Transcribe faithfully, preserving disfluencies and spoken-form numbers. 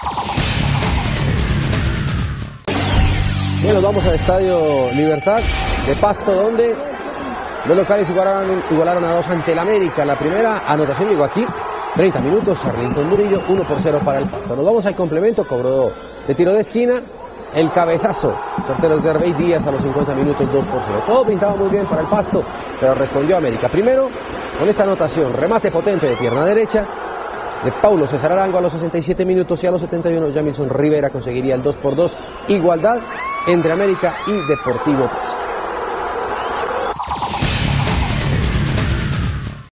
Bien, nos vamos al Estadio Libertad de Pasto, donde los locales igualaron, igualaron a dos ante el América. La primera anotación llegó aquí, treinta minutos, Arlington Murillo, uno por cero para el Pasto. Nos vamos al complemento, cobró de tiro de esquina, el cabezazo, porteros de Herbey Díaz a los cincuenta minutos, dos por cero. Todo pintaba muy bien para el Pasto, pero respondió América. Primero, con esta anotación, remate potente de pierna derecha de Paulo César Arango a los sesenta y siete minutos, y a los setenta y uno Jamilson Rivera conseguiría el dos por dos. Igualdad entre América y Deportivo Pasto.